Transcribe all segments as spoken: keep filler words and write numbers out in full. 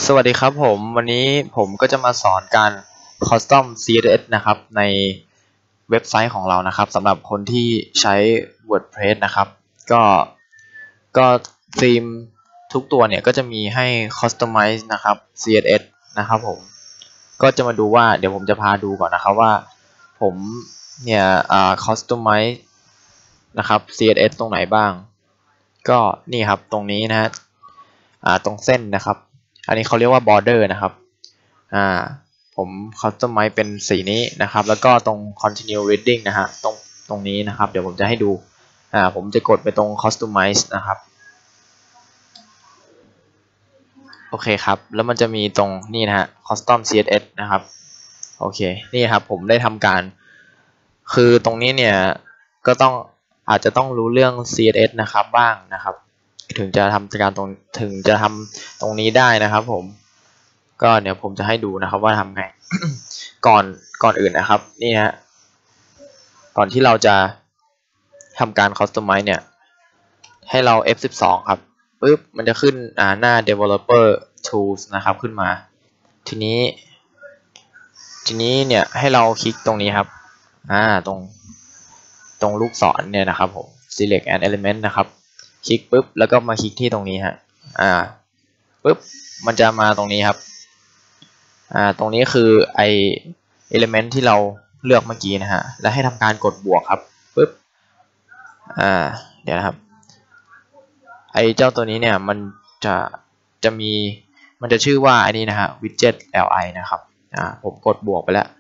สวัสดีครับผมวันนี้ผมก็จะมาสอนการ Custom ซี เอส เอส นะครับในเว็บไซต์ของเรานะครับสำหรับคนที่ใช้ WordPress นะครับก็ก็ธีมทุกตัวเนี่ยก็จะมีให้ Customize นะครับ ซี เอส เอส นะครับผมก็จะมาดูว่าเดี๋ยวผมจะพาดูก่อนนะครับว่าผมเนี่ยอ่า Customize นะครับ ซี เอส เอส ตรงไหนบ้างก็นี่ครับตรงนี้นะฮะอ่าตรงเส้นนะครับอันนี้เขาเรียกว่า border นะครับอ่าผม customize เป็นสีนี้นะครับแล้วก็ตรง continue reading นะฮะตรงตรงนี้นะครับเดี๋ยวผมจะให้ดูอ่าผมจะกดไปตรง customize นะครับโอเคครับแล้วมันจะมีตรงนี่นะฮะ custom ซี เอส เอส นะครับโอเคนี่ครับผมได้ทำการคือตรงนี้เนี่ยก็ต้องอาจจะต้องรู้เรื่อง ซี เอส เอส นะครับบ้างนะครับถึงจะทำการตรงถึงจะทำตรงนี้ได้นะครับผมก็เดี๋ยวผมจะให้ดูนะครับว่าทำไง ก่อนก่อนอื่นนะครับนี่ฮะก่อนที่เราจะทำการ Customize เนี่ยให้เรา เอฟ สิบสอง ครับปึ๊บมันจะขึ้นอ่าหน้า Developer Tools นะครับขึ้นมาทีนี้ทีนี้เนี่ยให้เราคลิกตรงนี้ครับอ่าตรงตรงลูกศรเนี่ยนะครับผม Select an element นะครับคลิกปึ๊บแล้วก็มาคลิกที่ตรงนี้ฮะอ่าปึ๊บมันจะมาตรงนี้ครับอ่าตรงนี้คือไอ element ที่เราเลือกเมื่อกี้นะฮะและให้ทำการกดบวกครับปึ๊บอ่าเดี๋ยวนะครับไอเจ้าตัวนี้เนี่ยมันจะจะมีมันจะชื่อว่าอันนี้นะฮะ widget แอล ไอ นะครับอ่าผมกดบวกไปแล้ว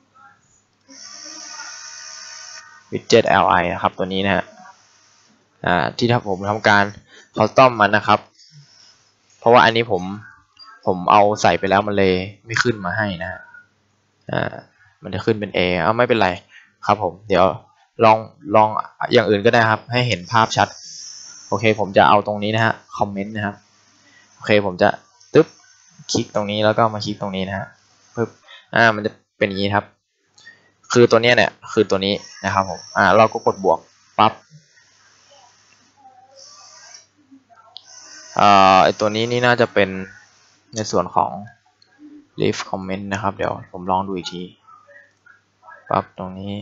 widget แอล ไอ นะครับตัวนี้นะฮะอ่าที่ถ้าผมทำการ custom มันนะครับเพราะว่าอันนี้ผมผมเอาใส่ไปแล้วมันเลยไม่ขึ้นมาให้นะฮะอ่ามันจะขึ้นเป็น A เอาไม่เป็นไรครับผมเดี๋ยวลองลองอย่างอื่นก็ได้ครับให้เห็นภาพชัดโอเคผมจะเอาตรงนี้นะฮะคอมเมนต์นะครับโอเคผมจะตึ๊บคลิกตรงนี้แล้วก็มาคลิกตรงนี้นะฮะปึ๊บอ่ามันจะเป็นอย่างนี้ครับคือตัวนี้เนี่ยคือตัวนี้นะครับผมอ่าเราก็กดบวกปั๊บอ่าไอตัวนี้นี่น่าจะเป็นในส่วนของ leave comment นะครับเดี๋ยวผมลองดูอีกทีปั๊บตรงนี้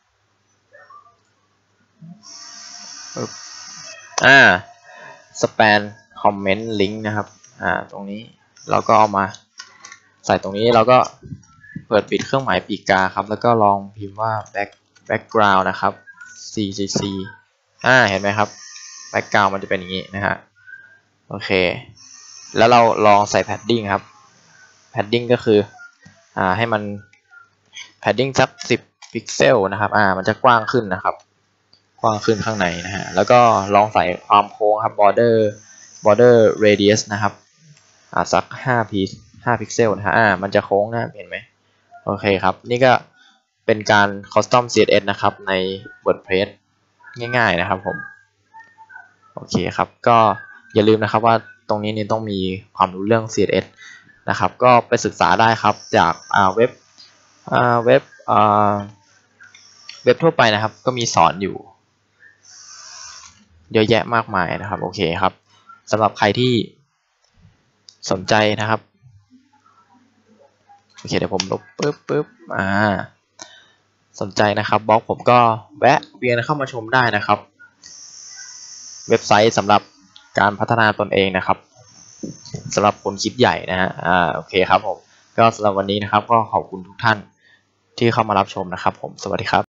ปึ๊บอ่า span comment link นะครับอ่าตรงนี้เราก็เอามาใส่ตรงนี้เราก็เปิดปิดเครื่องหมายปีกกาครับแล้วก็ลองพิมพ์ว่า back background นะครับ ccc อ่าเห็นไหมครับ background มันจะเป็นอย่างนี้นะฮะโอเคแล้วเราลองใส่ padding ครับ padding ก็คืออ่าให้มัน padding สักสิบพิกเซลนะครับอ่ามันจะกว้างขึ้นนะครับกว้างขึ้นข้างในนะฮะแล้วก็ลองใส่ความโค้งครับ border border radius นะครับอ่าสักห้าพิห้าพิกเซลนะฮะอ่ามันจะโค้งนะเห็นไหมโอเคครับนี่ก็เป็นการ custom ซี เอส เอส นะครับใน WordPress ง่ายๆนะครับผมโอเคครับก็อย่าลืมนะครับว่าตรงนี้นี่ต้องมีความรู้เรื่อง ซี เอส เอส นะครับก็ไปศึกษาได้ครับจากอ่าเว็บอ่าเว็บอ่าเว็บทั่วไปนะครับก็มีสอนอยู่เยอะแยะมากมายนะครับโอเคครับสำหรับใครที่สนใจนะครับโอเคเดี๋ยวผมลบปึ๊บปึ๊บอ่าสนใจนะครับบล็อกผมก็แวะเวียนเข้ามาชมได้นะครับเว็บไซต์สำหรับการพัฒนาตนเองนะครับสำหรับคนคิดใหญ่นะฮะอ่าโอเคครับผมก็สำหรับวันนี้นะครับก็ขอบคุณทุกท่านที่เข้ามารับชมนะครับผมสวัสดีครับ